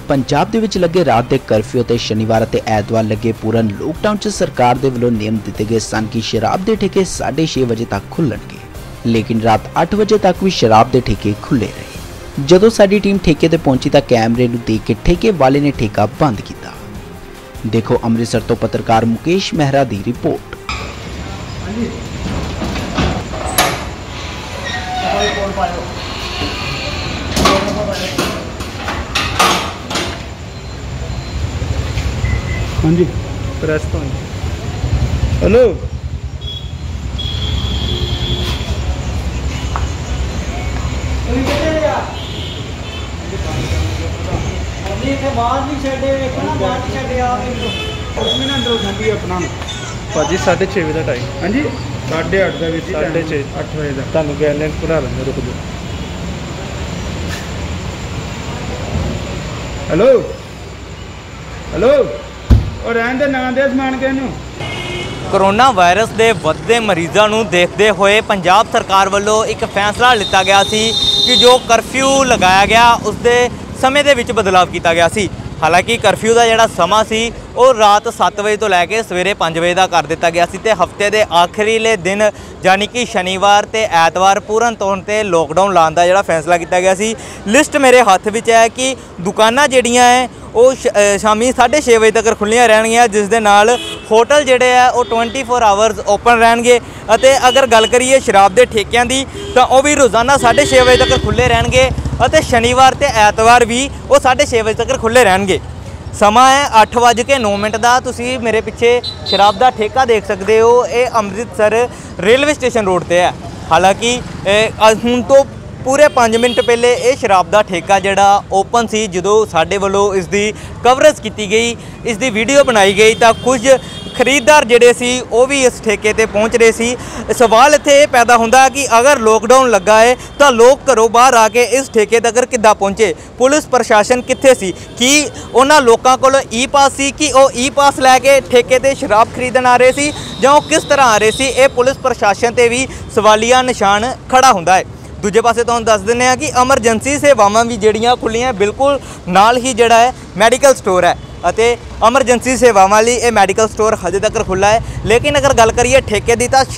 पंजाब दे विच लगे रात के करफ्यू ते शनिवार ते ऐतवार लगे पूर्ण लॉकडाउन च सरकार दे वल्लों नियम दिते गए सन कि शराब के ठेके 6:30 बजे तक खुलणगे, लेकिन रात 8 बजे तक भी शराब के ठेके खुले रहे। जदों साडी टीम ठेके ते पहुंची तां कैमरे नूं देख के ठेके वाले ने ठेका बंद किया। देखो अमृतसर तो पत्रकार मुकेश मेहरा की रिपोर्ट। हाँ जी प्रेस तो हेलो भाजी 6:30 बजे का टाइम। हाँ जी 8:30 का 6:30 8 बजे का तुम गैरलाइन भरा लेंगे। रुक जाओ। हेलो हेलो और रहन दे ना दे समान कहनू। कोरोना वायरस के वधदे मरीजों को देखते हुए पंजाब सरकार वालों एक फैसला लिया गया सी कि जो करफ्यू लगाया गया उसके समय के विच बदलाव किया गया सी। हालांकि करफ्यू का जोड़ा समा सी वो रात 7 बजे तो लैके सवेरे 5 बजे का कर दिता गया सी ते हफ्ते के आखिरी दिन यानी कि शनिवार ते ऐतवार पूर्ण तौर पर लॉकडाउन लाने का जोड़ा फैसला किया गया सी। लिस्ट मेरे हत्थ में है कि दुकानां जिहड़ियां है वो शामी 6:30 बजे तक खुलियां रहणगियां, जिस दे नाल होटल जिहड़े है वो 24 आवर्स ओपन रहणगे। अते अगर गल करिए शराब के ठेकियां दी तां वो भी रोज़ाना 6:30 बजे तक खुले रहणगे अते शनिवार ते ऐतवार भी वो 6:30 बजे तक खुले रहणगे। समा है 8:09 का। तुसी मेरे पिछे शराब का ठेका देख सकते हो, ये अमृतसर रेलवे स्टेशन रोड पर है। हालांकि हुण तो पूरे 5 मिनट पहले ये शराब का ठेका जिहड़ा ओपन सी, जो साडे वालों इसकी कवरेज की गई, इसकी वीडियो बनाई गई तो कुछ खरीददार जिहड़े सी वो भी इस ठेके ते पहुँच रहे सी। सवाल इत्थे ये पैदा होंदा कि अगर लॉकडाउन लगा है तो लोग घरों बाहर आके इस ठेके तक किद्दां पहुँचे, पुलिस प्रशासन कित्थे सी, कि उन्हां लोकां कोल ई पास सी कि वो ई पास लैके ठेके ते शराब खरीदण आ रहे सी जां वो किस तरह आ रहे सी। ये पुलिस प्रशासन ते भी सवालिया निशान खड़ा हुंदा है। दूजे पासे तुहानूं दस दिंदे आ कि एमरजेंसी सेवावां भी जिहड़ियां खुल्लियां, बिल्कुल नाल ही जिहड़ा है मैडिकल स्टोर है अते एमरजेंसी सेवावां लई ये मैडिकल स्टोर हजे तक खुला है। लेकिन अगर गल करिए ठेके की तो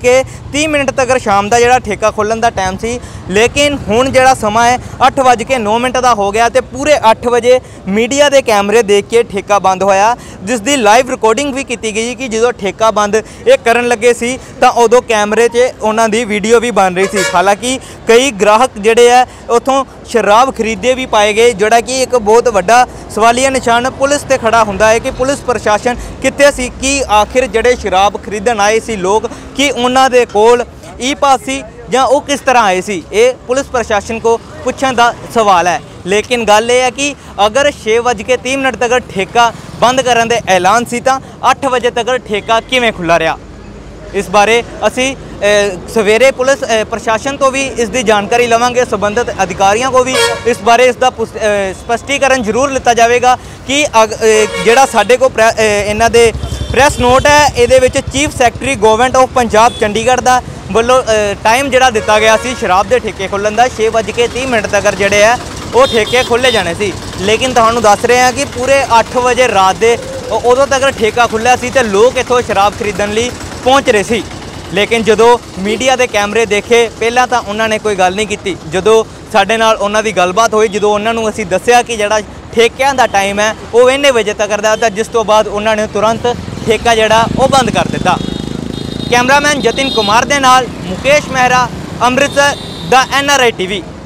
6:30 तक शाम का जिहड़ा ठेका खुलण का टाइम सी, लेकिन हुण जिहड़ा समा है 8:09 का हो गया तो पूरे 8 बजे मीडिया के कैमरे देख के ठेका बंद होया, जिसकी लाइव रिकॉर्डिंग भी की गई कि जो ठेका बंद ये करन लगे सी तो उदों कैमरे च उन्हां दी वीडियो भी बन रही सी। हालांकि कई ग्राहक जिहड़े है उत्थों शराब खरीदे भी पाए गए, जोड़ा कि एक बहुत वड्डा सवालिया निशान पुलिस ते खड़ा हुंदा है कि पुलिस प्रशासन कित्थे सी, कि आखिर जिहड़े शराब खरीदण आए सी लोग कि उन्हां दे कोल ई पास सी जां वो किस तरह आए सी, ये पुलिस प्रशासन को पुछण दा सवाल है। लेकिन गल ये है कि अगर 6:30 तक ठेका बंद करन दे ऐलान सी तां 8 बजे तक ठेका किवें खुला रहा। इस बारे असी सवेरे पुलिस प्रशासन तो भी इसकी जानकारी लवांगे, संबंधित अधिकारियों को भी इस बारे इसका स्पष्टीकरण जरूर लिता जाएगा कि जिहड़ा साडे को इन्हां दे प्रैस नोट है ये chief secretary government of Punjab Chandigarh का वालों टाइम जिहड़ा दिता गया सी शराब के ठेके खुलण का 6:30 तक जिहड़े है वो ठेके खोले जाने सी। लेकिन तुहानूं दस रहे हैं कि पूरे 8 बजे रात के उदों तक ठेका खुलिया सी ते लोग इत्थों शराब खरीदण लई पहुँच रहे सी। लेकिन जदों मीडिया के कैमरे देखे पहला तो उन्होंने कोई गल नहीं की, जदों साडे नाल उन्हां दी गलबात हुई, जदों उन्होंने असीं दस्सिया कि जिहड़ा ठेकिਆਂ का टाइम है वो इन्ने बजे तक करदा, जिस तो बाद उन्होंने तुरंत ठेका जिहड़ा वो बंद कर दिता। कैमरामैन जतिन कुमार दे नाल मुकेश मेहरा, अमृतसर दा NRI TV।